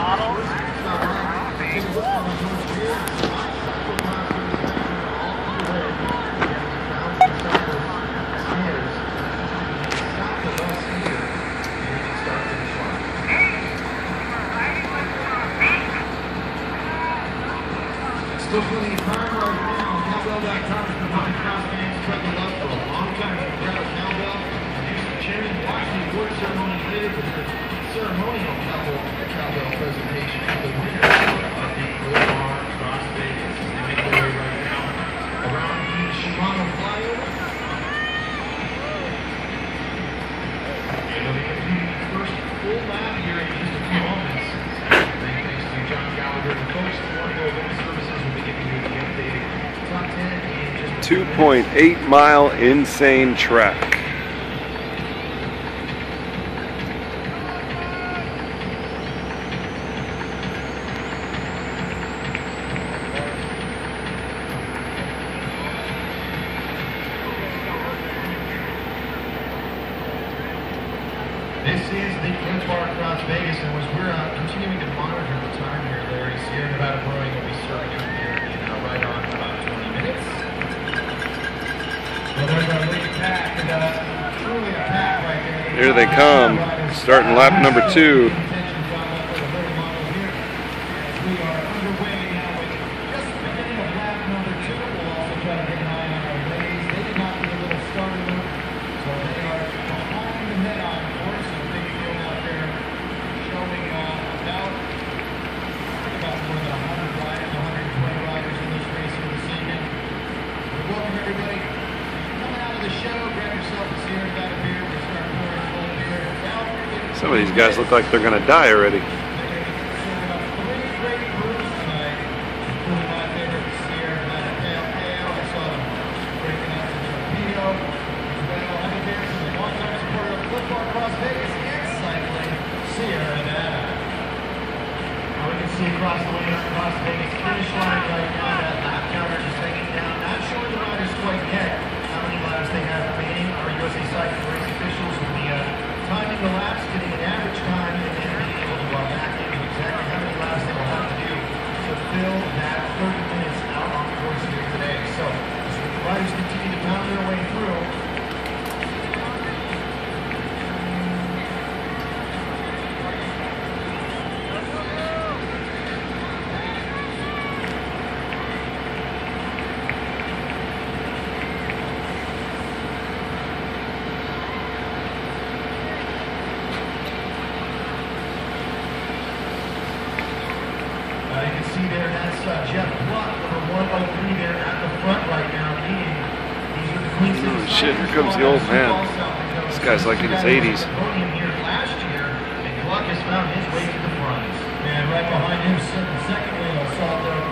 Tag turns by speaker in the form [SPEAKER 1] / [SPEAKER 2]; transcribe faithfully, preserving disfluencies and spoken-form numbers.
[SPEAKER 1] Still plenty of time right now. Cowbell dot com is providing cross fans trucking up for a long time to grab a cowbell and do some cheering, watch the award ceremony later with the ceremonial cowbell, cowbell presentation of the winner of the Gold Bar Cross Vegas. They make their way right now around the Shimano flyover. And they'll be completing the first full lap here in just a few moments. Thanks to John Gallagher and the folks at Warrego Home Services will be giving you the updated top ten in just
[SPEAKER 2] two point eight mile insane track.
[SPEAKER 1] This is the Gold Bar Cross Vegas, and as we're uh, continuing to monitor the time here, Larry, Sierra Nevada Brewing will be serving up here in uh, right on about twenty minutes. Well, there's our lead pack, and uh, truly a pack right there.
[SPEAKER 2] Here they come, starting lap number two.
[SPEAKER 1] We are underway now with just the beginning of lap number two. We'll also try to get an eye on our ladies. They did not get a little starter loop, so they are behind the net on course. So big field out there showing uh, about, about more than one hundred riders, one hundred twenty riders in this race here this evening. We welcome everybody. Coming out of the show, grab yourself a Sierra Nevada beer. We start pouring full beer. Now,
[SPEAKER 2] Some of these guys look like they're going to die already.
[SPEAKER 1] Across the way up Las Vegas finish line right now. That lap counter is hanging down. Not showing the riders quite yet how many laps they have remaining. Our U S A Cycling race officials will be uh, timing the laps, getting an average time, and then being able to uh, back into exactly how many laps they will have to do to fill that thirty minutes out on the course here today. So as the riders continue to pound their way through. Uh, you can see there, that's uh, Jeff Gluck, number one oh three there at the front right now, leading. These are the Queen City.
[SPEAKER 2] Oh shit, here comes the old man. This guy's like in his eighties.
[SPEAKER 1] Here last year, and Gluck has found his way to the front. And right behind him, second wheel, Salto